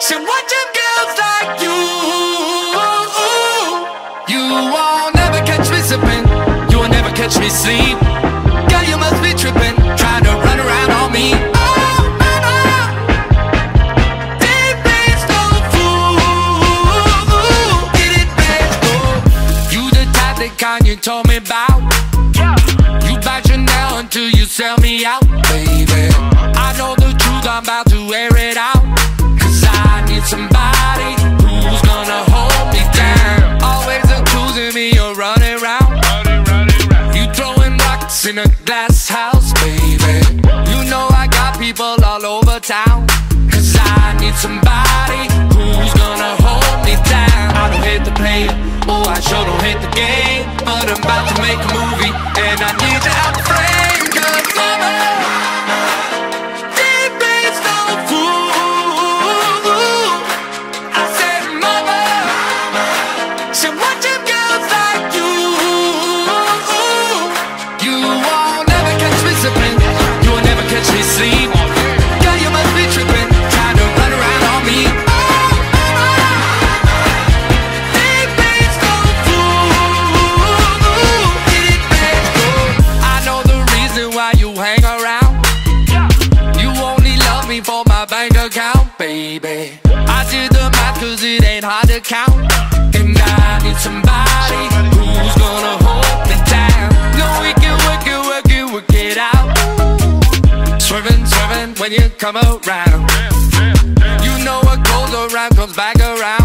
So watching girls like you, you won't never catch me sipping, you will never catch me sleep. Girl, you must be tripping, trying to run around on me. Deep bass, no fool. Get it, babe, oh. You the type that kind you told me about. You bite your nail until you sell me out, baby. I know the truth, I'm about to air it out. Cause I need somebody who's gonna hold me down. Always accusing me of running around. You throwing rocks in a glass house, baby. You know I got people all over town. Cause I need somebody who's gonna hold me down. I don't hate the player, oh I sure don't hate the game. But I'm about to make a movie and I need to have a frame. Cause mama, deep bass no fool. I said mama, so watching girls like you, you won't never catch me sipping, you will never catch me sleep. Girl, you must be tripping, trying to run around on me. Deep bass no fool. Get it, babe, oh. I know the reason why you hang around. You only love me for my bank account, baby. I did the math cause it ain't hard to count. And I need somebody who's gonna hold me down. No, we can work it out. Swerving when you come around. You know what goes around comes back around.